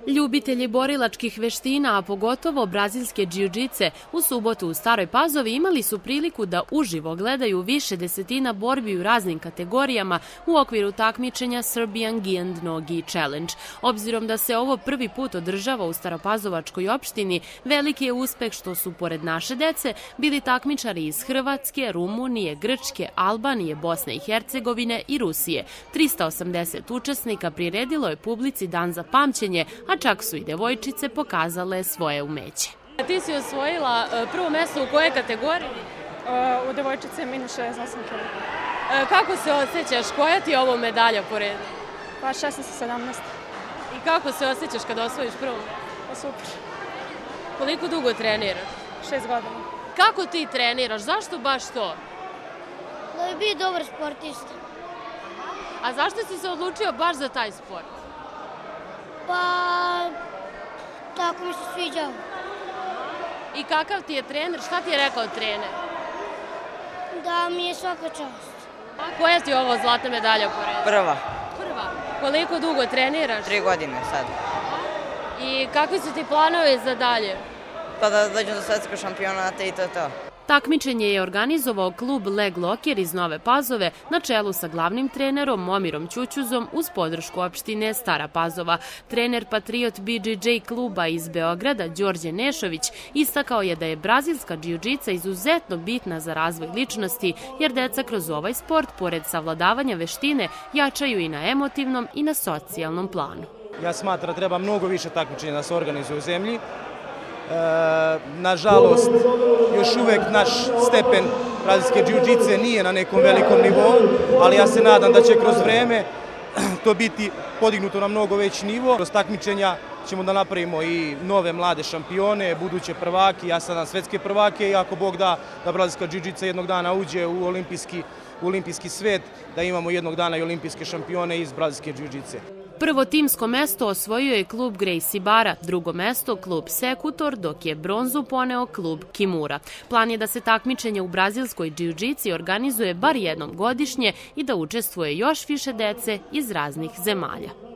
Ljubitelji borilačkih veština, a pogotovo brazilske džiu-džice, u subotu u Staroj Pazovi imali su priliku da uživo gledaju više desetina borbi u raznim kategorijama u okviru takmičenja Serbian Giant Nogi Challenge. Obzirom da se ovo prvi put održava u Staropazovačkoj opštini, veliki je uspeh što su, pored naše dece, bili takmičari iz Hrvatske, Rumunije, Grčke, Albanije, Bosne i Hercegovine i Rusije. 380 učesnika priredilo je publici dan za pamćenje, a čak su i devojčice pokazale svoje umeće. Ti si osvojila prvo mesto u kojoj kategoriji? U devojčice minus 68 kg. Kako se osjećaš? Koja ti je ovo medalja po redu? Pa 16-17. I kako se osjećaš kada osvojiš prvo? Pa super. Koliko dugo treniraš? 6 godina. Kako ti treniraš? Zašto baš to? Da bi bio dobar sportista. A zašto si se odlučio baš za taj sport? Pa, tako mi se sviđao. I kakav ti je trener? Šta ti je rekao trener? Da mi je svaka čast. A koja ti je ovo zlatna medalja po redu? Prva. Prva. Koliko dugo treniraš? 3 godine sad. I kakvi su ti planovi za dalje? Pa da dođem do svetskog šampionata i to. Takmičenje je organizovao klub Leg Loker iz Nove Pazove na čelu sa glavnim trenerom Momirom Ćućuzom uz podršku opštine Stara Pazova. Trener Patriot BJJ kluba iz Beograda, Đorđe Nešović, istakao je da je brazilska džiu-džica izuzetno bitna za razvoj ličnosti, jer deca kroz ovaj sport, pored savladavanja veštine, jačaju i na emotivnom i na socijalnom planu. Ja smatram da treba mnogo više takmičenja da se organizuje u zemlji. Nažalost, još uvek naš stepen brazilske džiu-džice nije na nekom velikom nivou, ali ja se nadam da će kroz vreme to biti podignuto na mnogo veći nivo. Kroz takmičenja ćemo da napravimo i nove mlade šampione, buduće prvake, ja sam na svetske prvake i ako Bog da brazilska džiu-džica jednog dana uđe u olimpijski svet, da imamo jednog dana i olimpijske šampione iz brazilske džiu-džice. Prvo timsko mesto osvojio je klub Gracie Barra, drugo mesto klub Sekutor, dok je bronzu poneo klub Kimura. Plan je da se takmičenje u brazilskoj džiu-džici organizuje bar jednom godišnje i da učestvuje još više dece iz raznih zemalja.